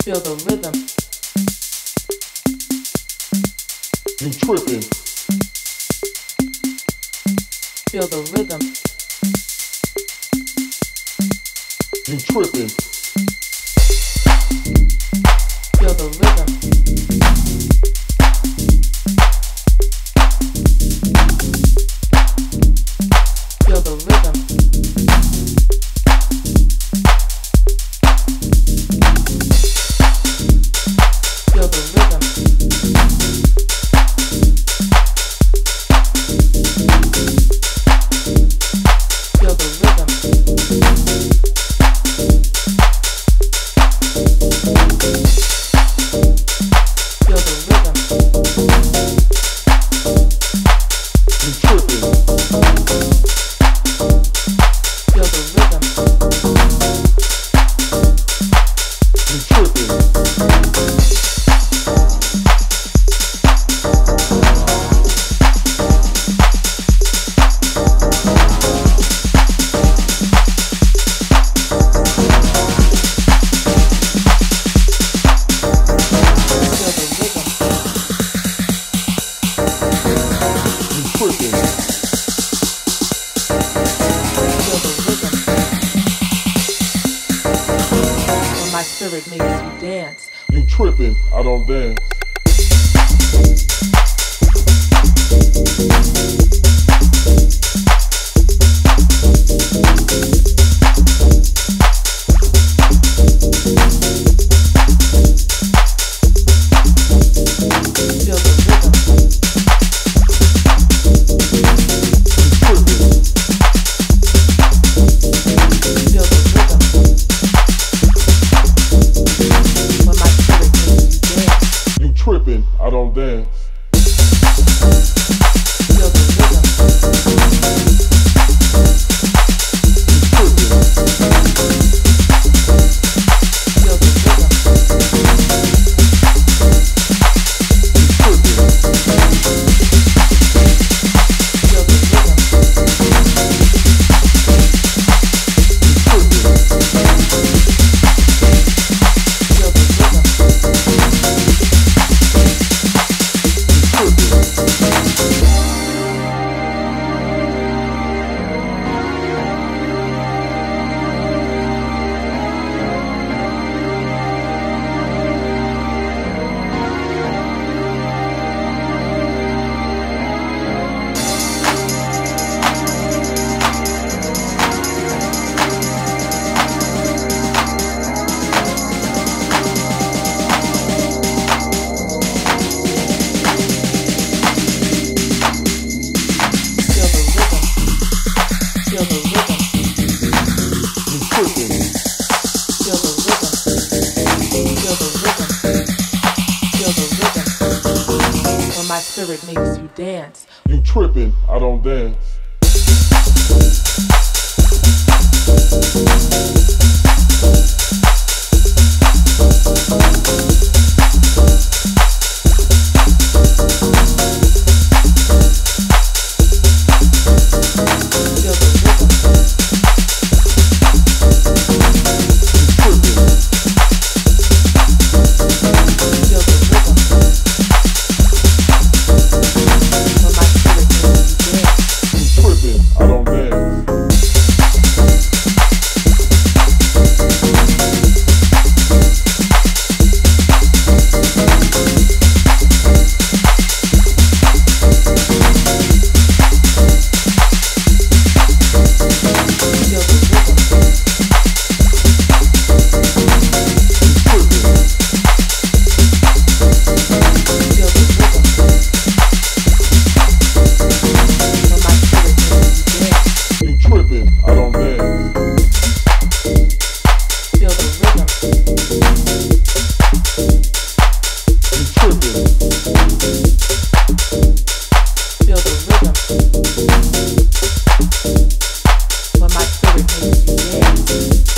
Feel the rhythm. You tripping. Feel the rhythm. You tripping. Feel the rhythm. Feel the rhythm. Feel the rhythm. Feel the rhythm. Feel the rhythm. You tripping. Feel the rhythm. You tripping. My spirit makes you dance. You tripping. I don't dance. Feel the rhythm. Feel the rhythm. When my spirit makes you dance. You tripping. I don't dance. Feel the rhythm. You tripping. Feel the rhythm. You tripping. Feel the rhythm. Feel the rhythm. Feel the rhythm. You tripping. Feel the rhythm. Feel the rhythm. Feel the rhythm. When my spirit makes you dance. You tripping. I don't dance. Feel the rhythm. Feel the rhythm. When my spirit makes you dance. You tripping. I don't dance. Feel the rhythm. Feel the rhythm. When my spirit makes you dance. You tripping. I don't dance. Feel the rhythm. You tripping. Feel the rhythm. When my spirit makes you dance.